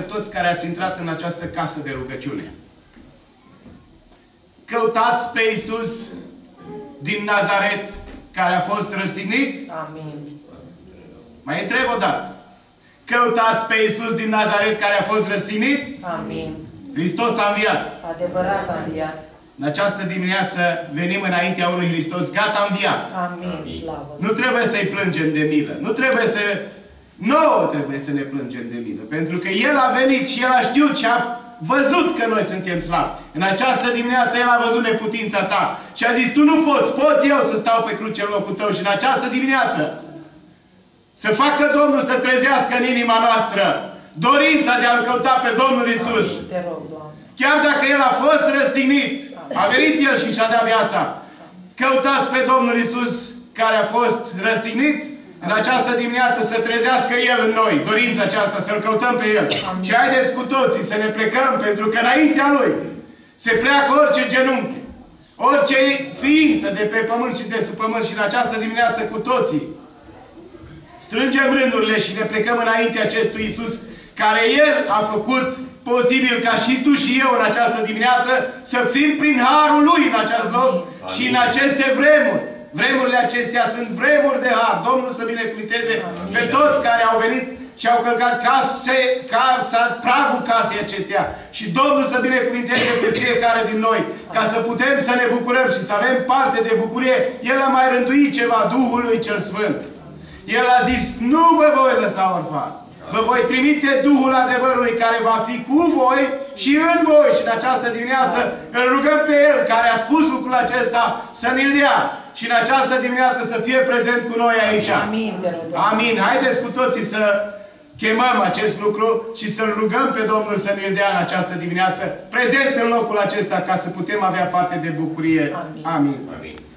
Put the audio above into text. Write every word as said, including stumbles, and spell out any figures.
toți care ați intrat în această casă de rugăciune. Căutați pe Iisus din Nazaret, care a fost răstignit? Amin. Mai întreb o dată. Căutați pe Iisus din Nazaret, care a fost răstignit? Amin. Hristos a înviat. Adevărat a înviat. În această dimineață venim înaintea unui Hristos gata înviat. Amin. Slavă. Nu trebuie să-i plângem de milă. Nu trebuie să... Nouă trebuie să ne plângem de milă. Pentru că El a venit și El a știut și a văzut că noi suntem slabi. În această dimineață El a văzut neputința ta și a zis, tu nu poți, pot eu să stau pe cruce în locul tău. Și în această dimineață să facă Domnul să trezească în inima noastră dorința de a-L căuta pe Domnul Iisus. Te rog, Doamne. Chiar dacă El a fost răstignit, a venit El și și-a dat viața. Căutați pe Domnul Iisus care a fost răstignit. În această dimineață să trezească El în noi dorința aceasta, să-L căutăm pe El. Amin. Și haideți cu toții să ne plecăm, pentru că înaintea Lui se pleacă orice genunchi, orice ființă de pe pământ și de sub pământ. Și în această dimineață cu toții strângem rândurile și ne plecăm înaintea acestui Iisus, care El a făcut posibil ca și tu și eu în această dimineață să fim prin harul Lui în acest loc. Amin. Și în aceste vremuri. Vremurile acestea sunt vremuri de har. Domnul să binecuvânteze pe toți care au venit și au călcat case, casa, pragul casei acestea. Și Domnul să binecuvânteze pe fiecare din noi, ca să putem să ne bucurăm și să avem parte de bucurie. El a mai rânduit ceva, Duhului cel Sfânt. El a zis, nu vă voi lăsa orfani. Vă voi trimite Duhul adevărului care va fi cu voi și în voi. Și în această dimineață îl rugăm pe El care a spus lucrul acesta să ne-l dea. Și în această dimineață să fie prezent cu noi aici. Amin. Amin. Haideți cu toții să chemăm acest lucru și să-L rugăm pe Domnul să ne-l dea în această dimineață prezent în locul acesta ca să putem avea parte de bucurie. Amin. Amin. Amin.